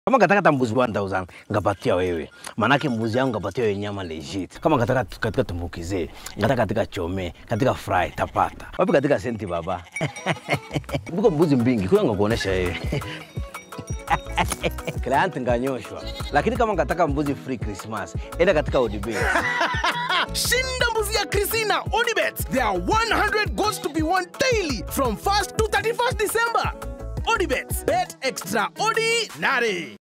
Kama katika mbuzi 1000 ngapatia wewe. Manake mbuzi yangu ngapatia wewe nyama legit. Kama katika tumbukize, ngata katika chome, katika fry tapata. Wapi katika senti baba? Buko mbuzi mbingi, kwa ngakuonesha wewe. Client nganyoshwa. Lakini kama ngataka mbuzi free Christmas, enda katika Odibet. Shinda mbuzi ya Christina Odibet. There are 100 goals to be won daily from 1st to 31st December. Odibet, bet extraordinary.